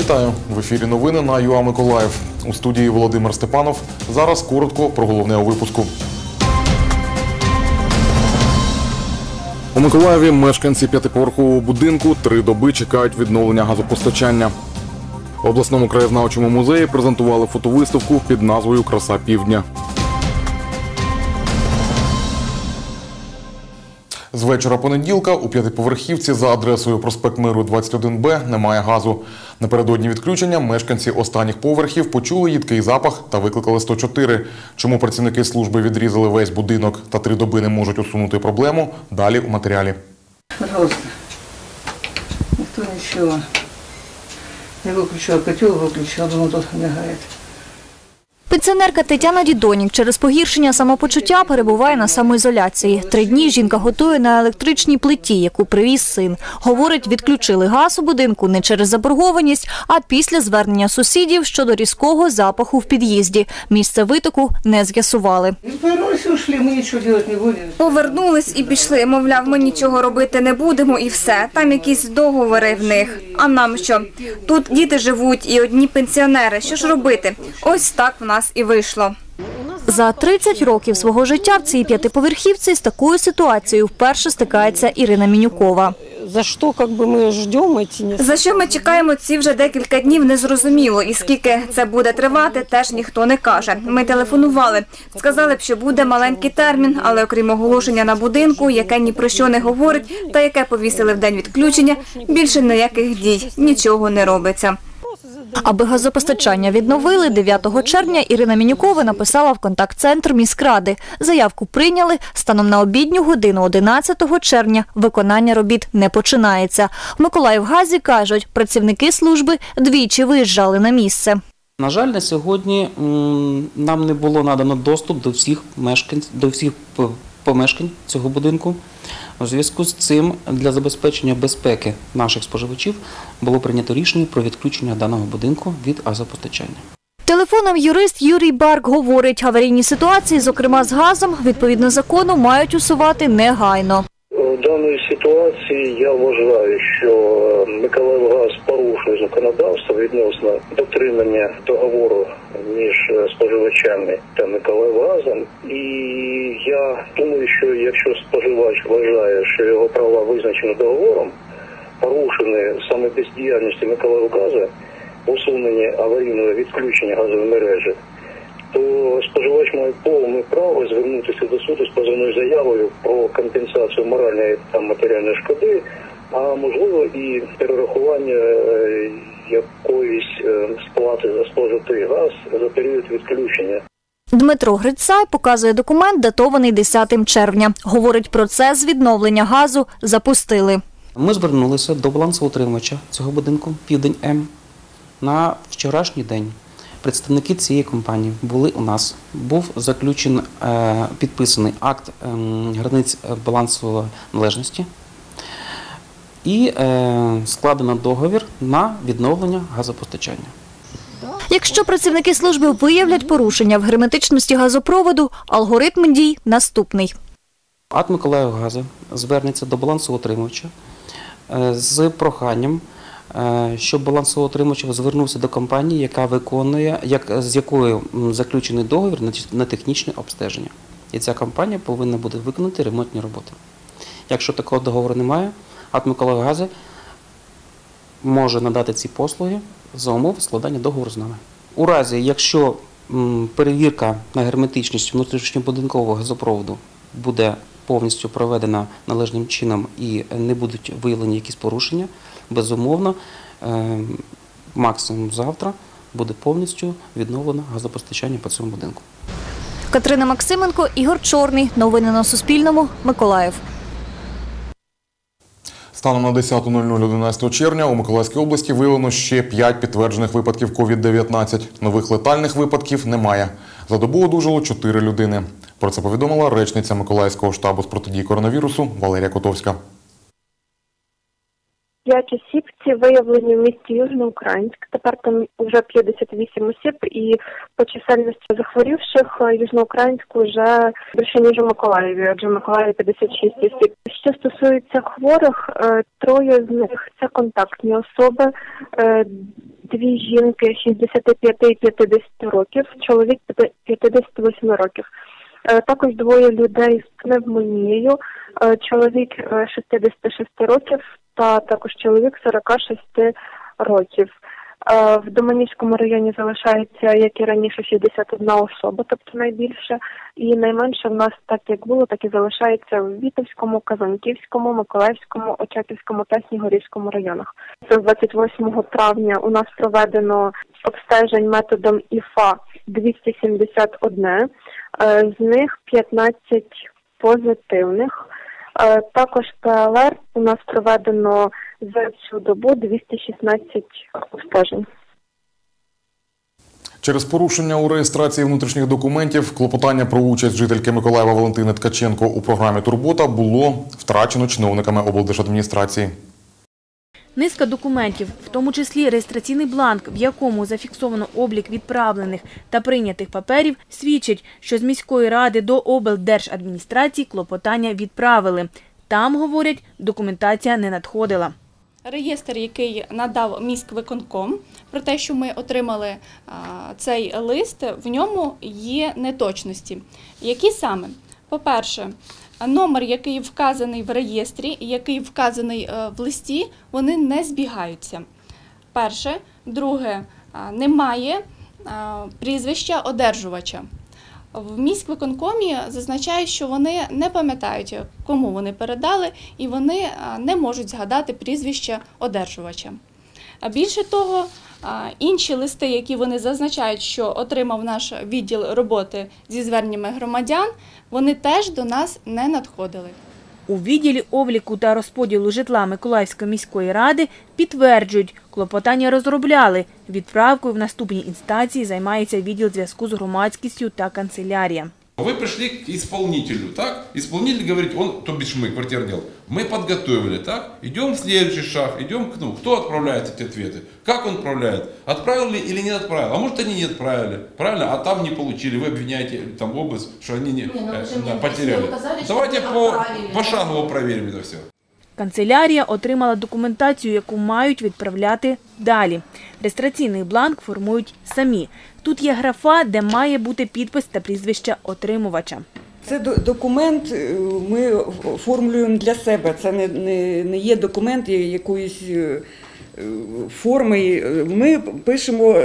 Вітаю! В ефірі новини на ЮА Миколаїв. У студії Володимир Степанов. Зараз коротко про головне у випуску. У Миколаєві мешканці п'ятиповерхового будинку 3 доби чекають відновлення газопостачання. В обласному краєзнавчому музеї презентували фотовиставку під назвою «Краса півдня». З вечора понеділка у п'ятиповерхівці за адресою проспект Миру 21Б немає газу. Напередодні відключення мешканці останніх поверхів почули їдкий запах та викликали 104. Чому працівники служби відрізали весь будинок та 3 доби не можуть усунути проблему – далі у матеріалі. Пожалуйста, ніхто нічого. Я виключила котел, виключила, думаю, тут лягає. Пенсіонерка Тетяна Дідонік через погіршення самопочуття перебуває на самоізоляції. 3 дні жінка готує на електричній плиті, яку привіз син. Говорить, відключили газ у будинку не через заборгованість, а після звернення сусідів щодо різкого запаху в під'їзді. Місце витоку не з'ясували. Повернулись і пішли. Мовляв, ми нічого робити не будемо і все. Там якісь договори в них. А нам що? Тут діти живуть і одні пенсіонери. Що ж робити? Ось так в нас і вийшло. За 30 років свого життя в цій п'ятиповерхівці з такою ситуацією вперше стикається Ірина Мінюкова. За що ми чекаємо ці вже декілька днів, незрозуміло. І скільки це буде тривати, теж ніхто не каже. Ми телефонували. Сказали б, що буде маленький термін, але окрім оголошення на будинку, яке ні про що не говорить, та яке повісили в день відключення, більше ніяких дій, нічого не робиться. Аби газопостачання відновили, 9 червня Ірина Мінюкова написала в контакт-центр міськради. Заявку прийняли. Станом на обідню годину 11 червня виконання робіт не починається. В Миколаївгазі кажуть, працівники служби двічі виїжджали на місце. На жаль, на сьогодні нам не було надано доступ до всіх помешкань цього будинку. У зв'язку з цим для забезпечення безпеки наших споживачів було прийнято рішення про відключення даного будинку від газопостачання. Телефоном юрист Юрій Барк говорить, аварійні ситуації, зокрема з газом, відповідно закону, мають усувати негайно. В даній ситуації я вважаю, що Миколаївгаз порушує законодавство відносно дотримання договору між споживачами та Миколаївгазом. І я думаю, що якщо споживач вважає, що його права визначені договором, порушені саме бездіяльністю Миколаївгазу, усунення аварійного відключення газової мережі, то споживач має повне право звернутися до суду з позовною заявою про компенсацію моральної та матеріальної шкоди, а можливо і перерахування якоїсь сплати за спожитий газ за період відключення. Дмитро Грицай показує документ, датований 10 червня. Говорить, процес відновлення газу запустили. Ми звернулися до балансоутримувача цього будинку «Південь-М» на вчорашній день. Представники цієї компанії були у нас. Був заключений, підписаний акт границь балансової належності і складено договір на відновлення газопостачання. Якщо працівники служби виявлять порушення в герметичності газопроводу, алгоритм дій наступний. АТ «Миколаївгазу» звернеться до балансоутримувача з проханням, щоб балансоутримувач звернувся до компанії, яка виконує, з якою заключений договір на технічне обстеження. І ця компанія повинна буде виконати ремонтні роботи. Якщо такого договору немає, АТ «Миколаївгазу» може надати ці послуги за умови складання договору з нами. У разі, якщо перевірка на герметичність внутрішньобудинкового газопроводу буде повністю проведена належним чином і не будуть виявлені якісь порушення, безумовно, максимум завтра буде повністю відновлено газопостачання по цьому будинку. Катерина Максименко, Ігор Чорний. Новини на Суспільному. Миколаїв. Станом на 10:00 11 червня у Миколаївській області виявлено ще 5 підтверджених випадків COVID-19. Нових летальних випадків немає. За добу одужало 4 людини. Про це повідомила речниця Миколаївського штабу з протидії коронавірусу Валерія Котовська. 5 осіб ці виявлені в місті Южноукраїнськ. Тепер там вже 58 осіб, і по чисельності захворівших Южноукраїнську вже більше, ніж у Миколаєві, адже в Миколаєві 56 осіб. Що стосується хворих, 3 з них – це контактні особи, 2 дві жінки 65 і 50 років, чоловік 58 років. Також двоє людей з пневмонією, чоловік 66 років та також чоловік 46 років. В Доманівському районі залишається, як і раніше, 61 особа, тобто найбільше. І найменше в нас, так як було, так і залишається в Вітовському, Казанківському, Миколаївському, Очаківському та Снігурівському районах. З 28 травня у нас проведено обстежень методом ІФА 271, з них 15 позитивних. Також ПЛР у нас проведено за цю добу 216 обстежень. Через порушення у реєстрації внутрішніх документів клопотання про участь жительки Миколаєва Валентини Ткаченко у програмі «Турбота» було втрачено чиновниками облдержадміністрації. Низка документів, в тому числі реєстраційний бланк, в якому зафіксовано облік відправлених та прийнятих паперів, свідчить, що з міської ради до облдержадміністрації клопотання відправили. Там, говорять, документація не надходила. Реєстр, який надав міськвиконком, про те, що ми отримали цей лист, в ньому є неточності. Які саме? По-перше, номер, який вказаний в реєстрі і який вказаний в листі, вони не збігаються. Перше. Друге, немає прізвища одержувача. В міськвиконкомі зазначають, що вони не пам'ятають, кому вони передали, і вони не можуть згадати прізвище одержувача. Більше того, інші листи, які вони зазначають, що отримав наш відділ роботи зі зверненнями громадян, вони теж до нас не надходили. У відділі обліку та розподілу житла Миколаївської міської ради підтверджують, клопотання розробляли. Відправкою в наступній інстанції займається відділ зв'язку з громадськістю та канцелярія. Вы пришли к исполнителю, так? Исполнитель говорит, то бишь мы, квартирный, мы подготовили, так? Идем в следующий шаг, идем к кто отправляет эти ответы, как он отправляет, отправили или не отправил, а может они не отправили, правильно, а там не получили, вы обвиняете там область, что они потеряли. Давайте пошагово проверим это все. Канцелярія отримала документацію, яку мають відправляти далі. Реєстраційний бланк формують самі. Тут є графа, де має бути підпис та прізвище отримувача. Це документ ми оформлюємо для себе. Це не є документ якоїсь форми. Ми пишемо,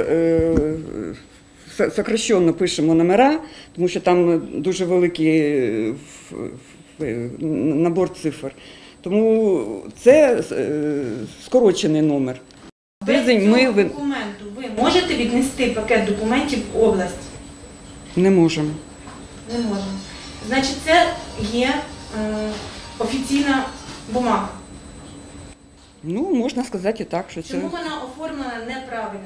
сокращенно пишемо номера, тому що там дуже великий набор цифр. Тому це скорочений номер. Без цього документу ви можете віднести пакет документів в область? Не можемо. Не можемо. Значить, це є офіційна бумага? Ну, можна сказати і так, що це... Чому вона оформлена неправильно?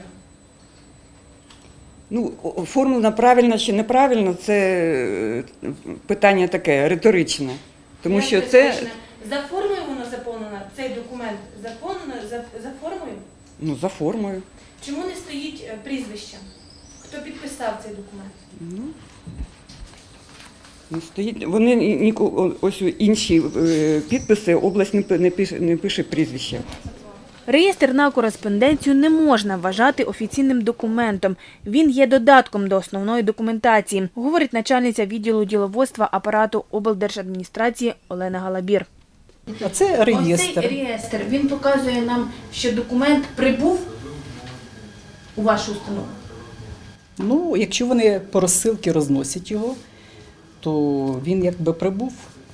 Ну, оформлена правильно чи неправильно, це питання таке, риторичне. Тому що це... За формою воно заповнено, цей документ заповнено за формою? Ну, за формою. Чому не стоїть прізвище? Хто підписав цей документ? Ну, стоїть. Вони ось інші підписи, область не пише прізвище. Реєстр на кореспонденцію не можна вважати офіційним документом. Він є додатком до основної документації, говорить начальниця відділу діловодства апарату облдержадміністрації Олена Галабір. А це реєстр. Ось цей реєстр, він показує нам, що документ прибув у вашу установу? Ну, якщо вони по розсилці розносять його, то він якби прибув.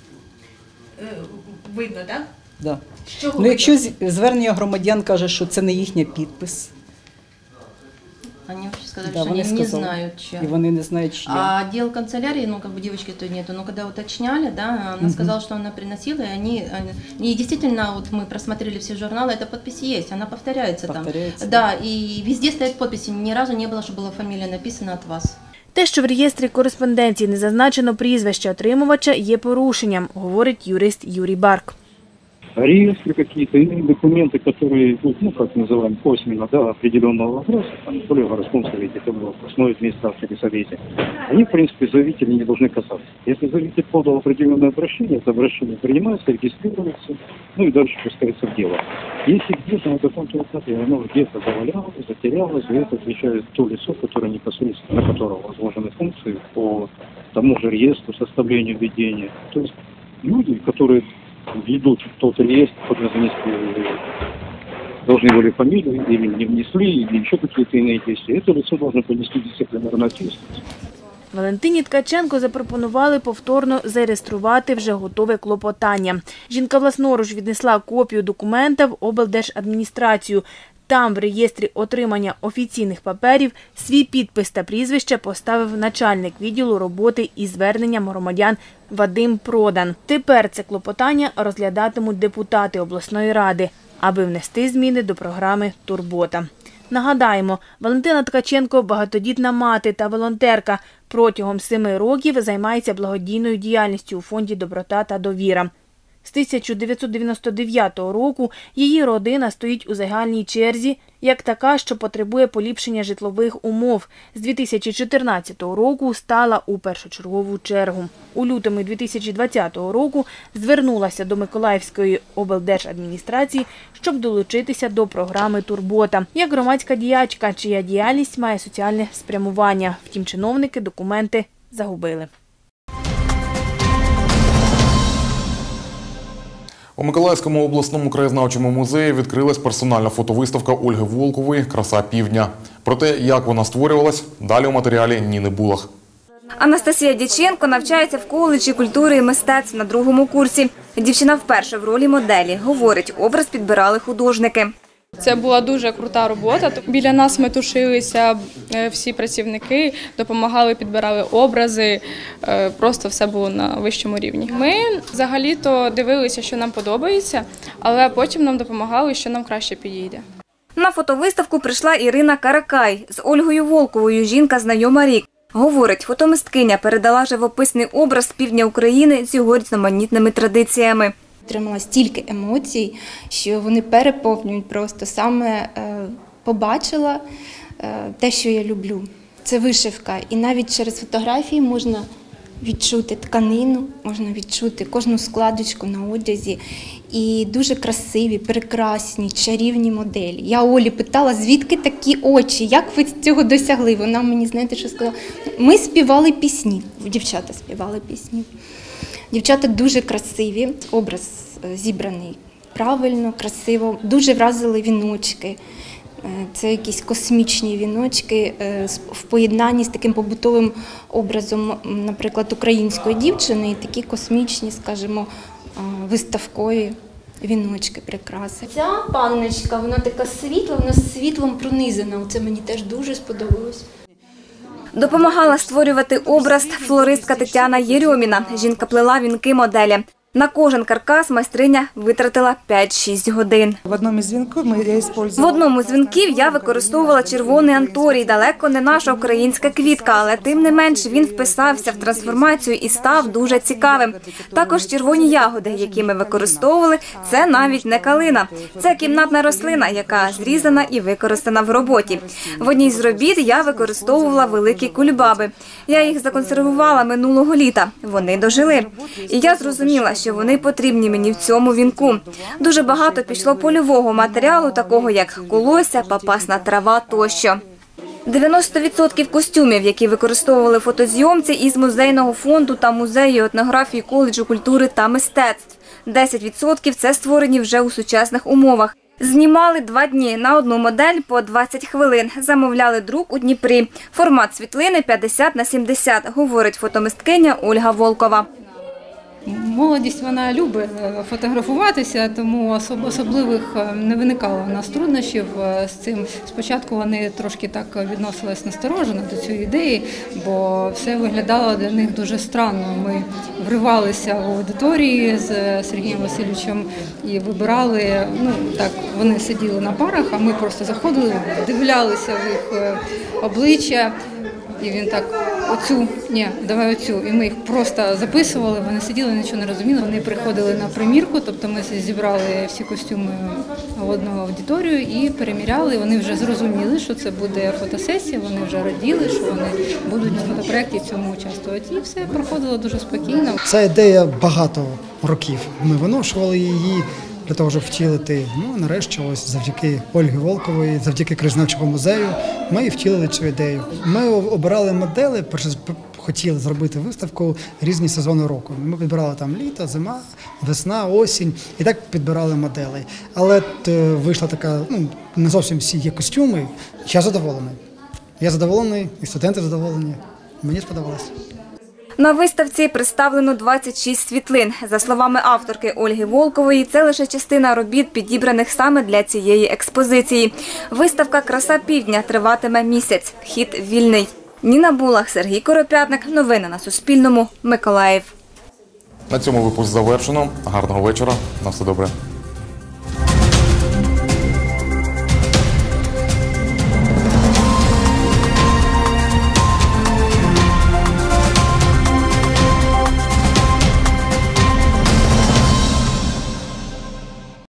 Видно, так? Да. Ну, якщо звернення громадян каже, що це не їхній підпис. Они вообще сказали, что они не знают, чья. И они не знают, чья. А отдел канцелярии, ну, как бы девочки то нету, но когда уточняли, да, она сказала, что она приносила, и и действительно, вот мы просмотрели все журналы, эта подпись есть, она повторяется там. Да, и везде стоят подписи, ни разу не было, чтобы была фамилия написана от вас. Те, що в реєстрі кореспонденції не зазначено прізвище отримувача, є порушенням, говорить юрист Юрій Барк. реестры какие-то, иные документы, которые, ну, как называем, косвенно, да, определенного вопроса, там, то ли в городском совете, то ли в областной администрации совете, они, в принципе, заявителя не должны касаться. Если заявитель подал определенное обращение, это обращение принимается, регистрируется, ну и дальше пускается в дело. Если где-то на каком-то этапе оно где-то завалялось, затерялось, за это отвечает то лицо, которое непосредственно, на которого возложены функции по тому же реестру, составлению ведения. То есть люди, которые ведут тот реестр, должны были фамилию, или не внесли, или еще какие-то иные действия, это лицо должно понести дисциплинарную ответственность. Валентині Ткаченко запропонували повторно зареєструвати вже готове клопотання. Жінка власноруч віднесла копію документа в облдержадміністрацію. Там в реєстрі отримання офіційних паперів свій підпис та прізвище поставив начальник відділу роботи із зверненням громадян Вадим Продан. Тепер це клопотання розглядатимуть депутати обласної ради, аби внести зміни до програми «Турбота». Нагадаємо, Валентина Ткаченко – багатодітна мати та волонтерка. Протягом 7 років займається благодійною діяльністю у фонді «Доброта та довіра». З 1999 року її родина стоїть у загальній черзі, як така, що потребує поліпшення житлових умов. З 2014 року стала у першочергову чергу. У лютому 2020 року звернулася до Миколаївської облдержадміністрації, щоб долучитися до програми «Турбота» як громадська діячка, чия діяльність має соціальне спрямування. Втім, чиновники документи загубили. У Миколаївському обласному краєзнавчому музеї відкрилась персональна фотовиставка Ольги Волкової «Краса півдня». Про те, як вона створювалась, далі у матеріалі Ніни Булах. Анастасія Дяченко навчається в коледжі культури і мистецтв на 2-му курсі. Дівчина вперше в ролі моделі. Говорить, образ підбирали художники. Це була дуже крута робота. Біля нас метушилися всі працівники, допомагали, підбирали образи, просто все було на вищому рівні. Ми взагалі-то дивилися, що нам подобається, але потім нам допомагали, що нам краще підійде. На фотовиставку прийшла Ірина Каракай. З Ольгою Волковою жінка знайома рік. Говорить, фотомисткиня передала живописний образ півдня України з його різноманітними традиціями. Отримала стільки емоцій, що вони переповнюють просто. Саме побачила те, що я люблю. Це вишивка. І навіть через фотографії можна відчути тканину, можна відчути кожну складочку на одязі. І дуже красиві, прекрасні, чарівні моделі. Я Олі питала, звідки такі очі, як ви цього досягли? Вона мені, знаєте, що сказала? Ми співали пісні, дівчата співали пісні. Дівчата дуже красиві, образ зібраний правильно, красиво. Дуже вразили віночки. Це якісь космічні віночки в поєднанні з таким побутовим образом, наприклад, української дівчини, і такі космічні, скажімо, виставкові віночки, прикраси. Ця панночка, вона така світла, вона світлом пронизана. Це мені теж дуже сподобалось. Допомагала створювати образ флористка Тетяна Єрьоміна. Жінка плела вінки моделі. На кожен каркас майстриня витратила 5-6 годин. В одному з вінків я використовувала червоний анторій, далеко не наша українська квітка, але тим не менш він вписався в трансформацію і став дуже цікавим. Також червоні ягоди, які ми використовували, це навіть не калина. Це кімнатна рослина, яка зрізана і використана в роботі. В одній з робіт я використовувала великі кульбаби. Я їх законсервувала минулого літа. Вони дожили. І я зрозуміла, що вони потрібні мені в цьому вінку. Дуже багато пішло польового матеріалу, такого як колося, папасна трава тощо. 90% костюмів, які використовували фотозйомці із музейного фонду та музею етнографії коледжу культури та мистецтв. 10% – це створені вже у сучасних умовах. Знімали 2 дні на одну модель по 20 хвилин. Замовляли друк у Дніпрі. Формат світлини 50×70, говорить фотомисткиня Ольга Волкова. Молодість, вона любить фотографуватися, тому особливих не виникало у нас труднощів з цим. Спочатку вони трошки так відносились насторожено до цієї ідеї, бо все виглядало для них дуже странно. Ми вривалися в аудиторії з Сергієм Васильовичем і вибирали, вони сиділи на парах, а ми просто заходили, дивлялися в їх обличчя, І він так, оцю, ні, давай оцю. І ми їх просто записували, вони сиділи, нічого не розуміли. Вони приходили на примірку, тобто ми зібрали всі костюми в одну аудиторію і переміряли. Вони вже зрозуміли, що це буде фотосесія, вони вже раділи, що вони будуть в фотопроєкті цьому участвувати. І все проходило дуже спокійно. Ця ідея багато років. Ми виношували її для того, щоб втілити. Ну, нарешті, ось завдяки Ольгі Волкової, завдяки краєзнавчого музею, ми і втілили цю ідею. Ми обирали модели, хотіли зробити виставку різні сезони року. Ми підбирали там літо, зима, весна, осінь, і так підбирали моделей. Але вийшла така, не зовсім всі є костюми. Я задоволений. Я задоволений, і студенти задоволені. Мені сподобалось. На виставці представлено 26 світлин. За словами авторки Ольги Волкової, це лише частина робіт, підібраних саме для цієї експозиції. Виставка «Краса півдня» триватиме місяць. Вхід вільний. Ніна Булах, Сергій Коропятник. Новини на Суспільному. Миколаїв. На цьому випуск завершено. Гарного вечора. На все добре.